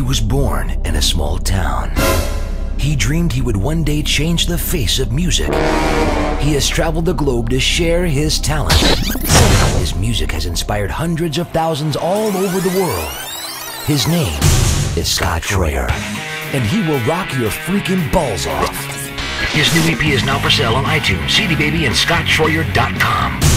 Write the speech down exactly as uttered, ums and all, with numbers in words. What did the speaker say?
He was born in a small town. He dreamed he would one day change the face of music. He has traveled the globe to share his talent. His music has inspired hundreds of thousands all over the world. His name is Scott Troyer, and he will rock your freaking balls off. His new E P is now for sale on iTunes, C D Baby, and Scott Troyer dot com.